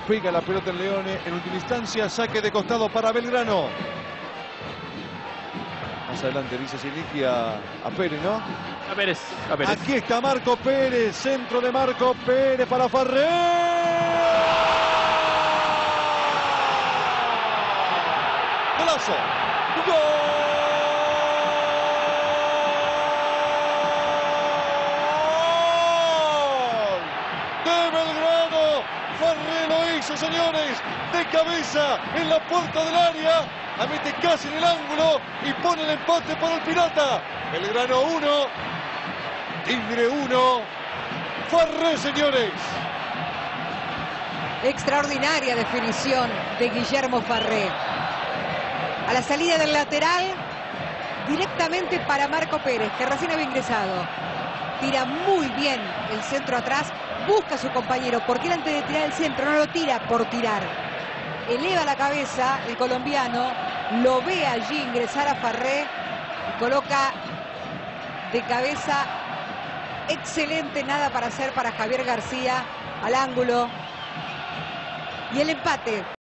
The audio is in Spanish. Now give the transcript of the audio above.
pega la pelota en Leone. En última instancia, saque de costado para Belgrano. Más adelante dice Siliki a Pérez, ¿no? A Pérez. Aquí está Marco Pérez. Centro de Marco Pérez para Farré. ¡Golazo! ¡Gol! Farré lo hizo, señores, de cabeza en la puerta del área, la mete casi en el ángulo y pone el empate para el Pirata. Belgrano 1, Tigre 1, Farré, señores. Extraordinaria definición de Guillermo Farré. A la salida del lateral, directamente para Marco Pérez, que recién había ingresado. Tira muy bien el centro atrás, busca a su compañero, porque él antes de tirar el centro no lo tira por tirar. Eleva la cabeza el colombiano, lo ve allí ingresar a Farré y coloca de cabeza. Excelente, nada para hacer para Javier García al ángulo. Y el empate.